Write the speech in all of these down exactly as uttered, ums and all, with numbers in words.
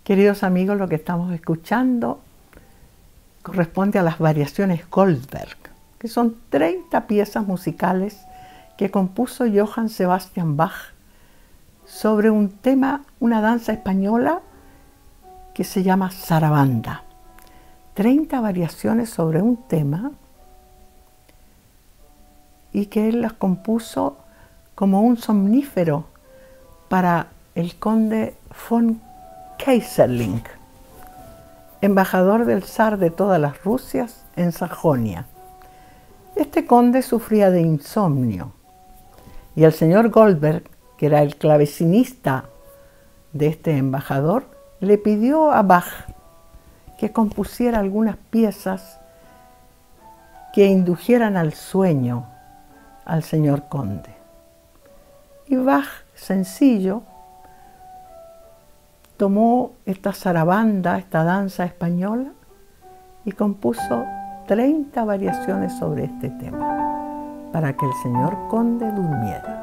Queridos amigos, lo que estamos escuchando corresponde a las variaciones Goldberg, que son treinta piezas musicales que compuso Johann Sebastian Bach sobre un tema, una danza española que se llama Sarabanda. treinta variaciones sobre un tema y que él las compuso como un somnífero para el conde von Keyserling, embajador del zar de todas las Rusias en Sajonia. Este conde sufría de insomnio y el señor Goldberg, que era el clavecinista de este embajador, le pidió a Bach que compusiera algunas piezas que indujeran al sueño al señor conde. Y Bach, sencillo, tomó esta zarabanda, esta danza española, y compuso treinta variaciones sobre este tema, para que el señor conde durmiera.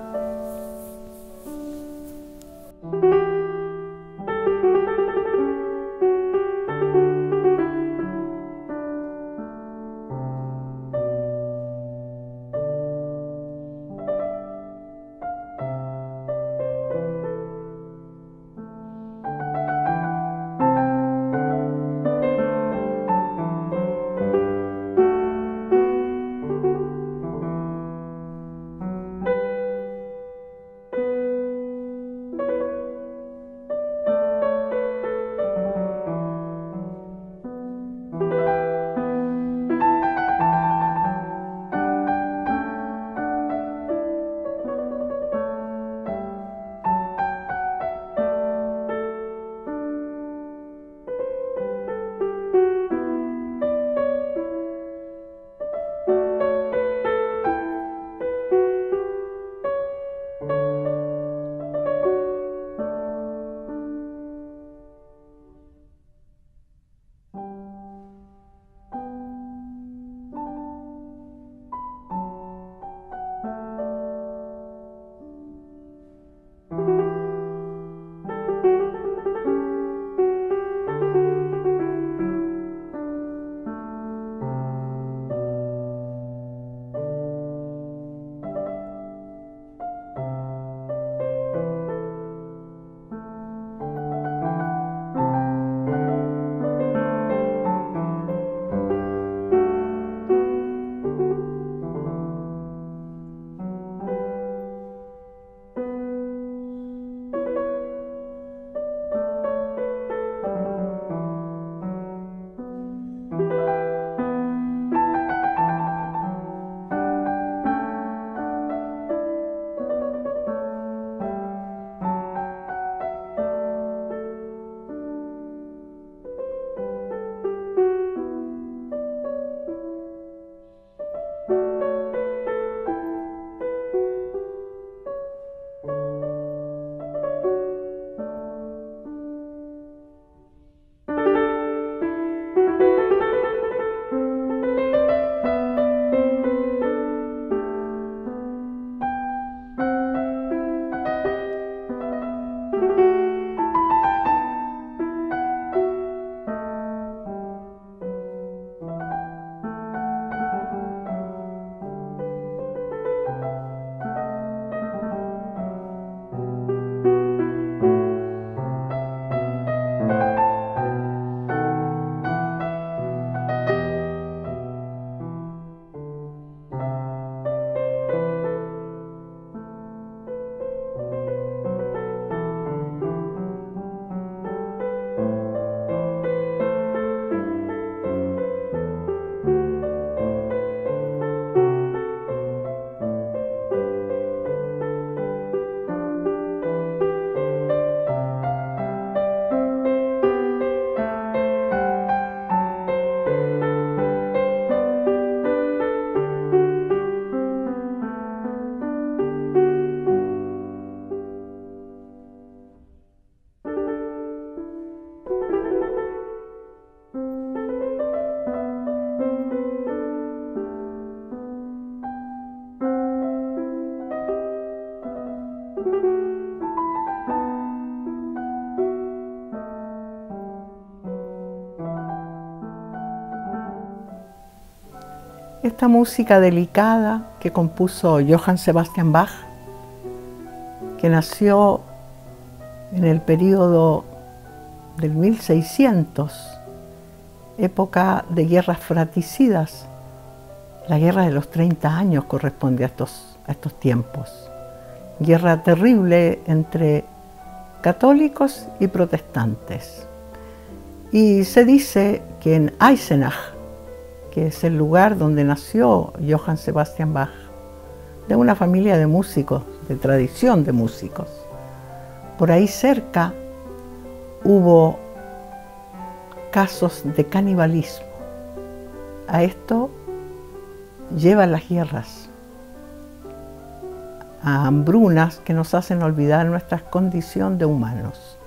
Esta música delicada que compuso Johann Sebastian Bach, que nació en el periodo del mil seiscientos, época de guerras fratricidas. La guerra de los treinta años corresponde a estos, a estos tiempos. Guerra terrible entre católicos y protestantes. Y se dice que en Eisenach, que es el lugar donde nació Johann Sebastian Bach, de una familia de músicos, de tradición de músicos, por ahí cerca hubo casos de canibalismo. A esto llevan las guerras, a hambrunas que nos hacen olvidar nuestra condición de humanos.